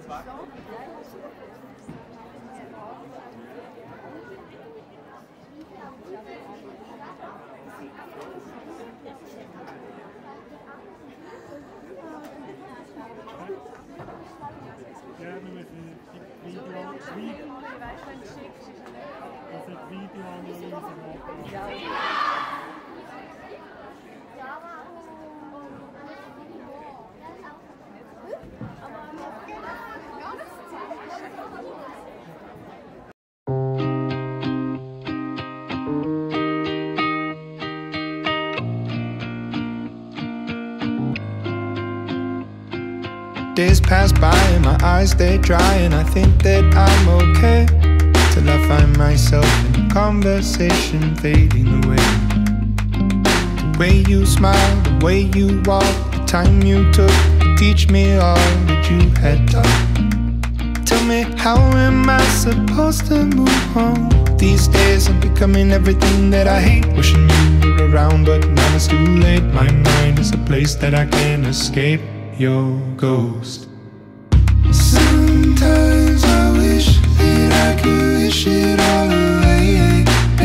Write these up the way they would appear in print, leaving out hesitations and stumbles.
Days pass by and my eyes they dry, and I think that I'm okay till I find myself in a conversation fading away. The way you smile, the way you walk, the time you took to teach me all that you had taught. Tell me, how am I supposed to move on? These days I'm becoming everything that I hate. Wishing you were around, but now it's too late. My mind is a place that I can't escape your ghost. Sometimes I wish that I could wish it all away.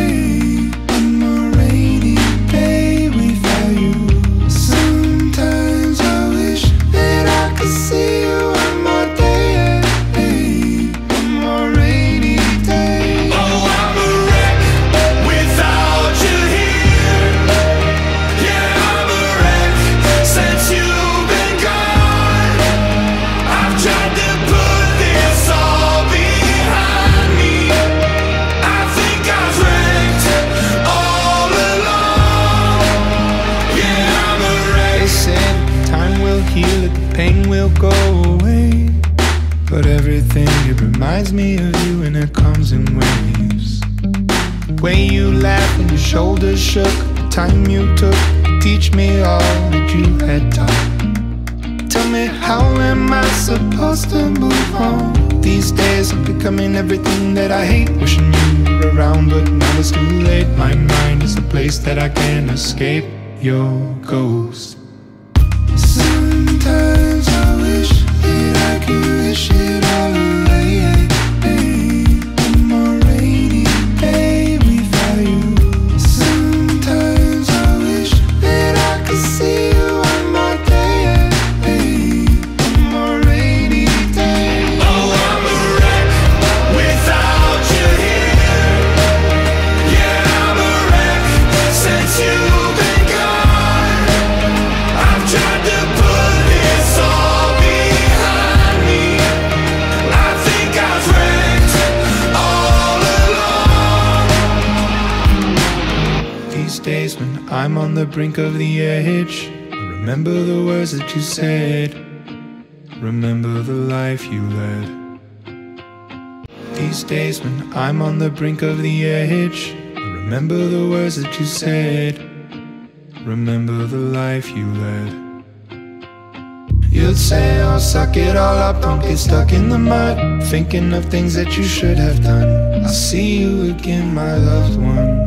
One more rainy day without you. Sometimes I wish that I could see you one more day. One more rainy day. Oh, I'm a wreck without you here. Yeah, I'm a wreck since you've been gone. I've tried to put this all behind me. I think I've wrecked all along. Yeah, I'm a wreck. They said time will heal it, the pain will go away. But everything, it reminds me of you, and it comes in waves. The way you laughed when your shoulders shook, the time you took to teach me all that you had taught. Tell me, how am I supposed to move on? These days I'm becoming everything that I hate. Wishing you were around, but now it's too late. My mind is a place that I can't escape your ghost. Sometimes I wish that I could wish it all away. One more rainy day without you. Sometimes I wish that I could see you one more day. One more rainy day. Oh, I'm a wreck without you here. Yeah, I'm a wreck since you've been gone. I've tried to put this all behind me. I think I've wrecked all along. These days when I'm on the brink of the edge, I remember the words that you said. Remember the life you led. These days when I'm on the brink of the edge, I remember the words that you said. Remember the life you led. You'd say, oh, suck it all up, don't get stuck in the mud, thinking of things that you should have done. I'll see you again, my loved one.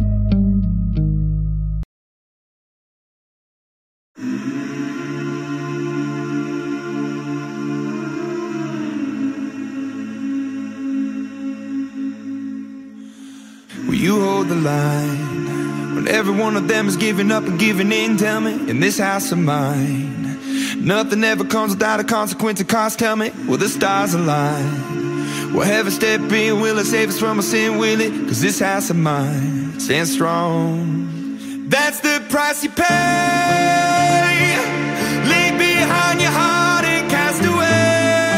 Will you hold the line when every one of them is giving up and giving in? Tell me, in this house of mine, nothing ever comes without a consequence and cost. Tell me, will the stars align? Will heaven step in? Will it save us from our sin? Will it? Cause this house of mine stands strong. That's the price you pay. Leave behind your heart and cast away.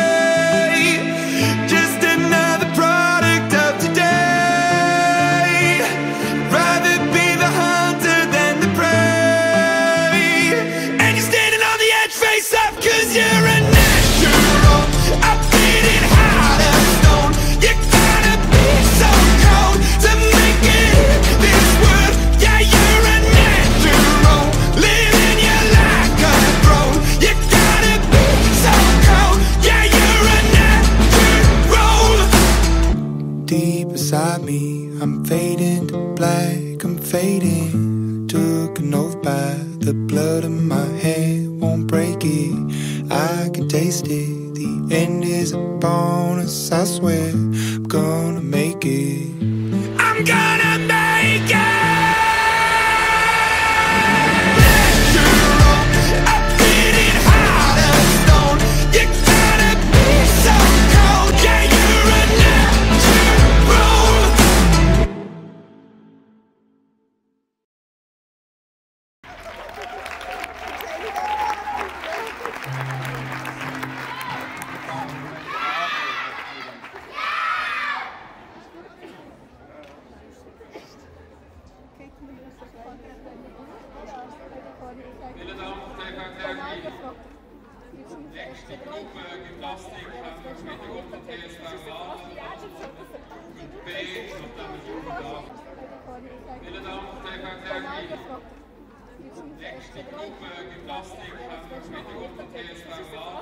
Just another product of today. Rather be the hunter than the prey. And you're standing on the edge face up, cause you're a natural. I'm bleeding hard as stone. You gotta be so cold to make it in this world. Yeah, you're a natural, living your life cutthroat. You gotta be so cold. Yeah, you're a natural. Deep inside me, I'm fading to black, I'm fading. Took an oath by the blood in my head, won't break it. I can taste it, the end is a bonus. I swear I'm gonna make it. I'm gonna make it. Nächste Gruppe Gymnastik haben wir mit der Gruppe TSV Laden und B und dann die Gruppe A. Meine Damen und Herren, nächste Gruppe Gymnastik haben wir mit der Gruppe TSV Laden.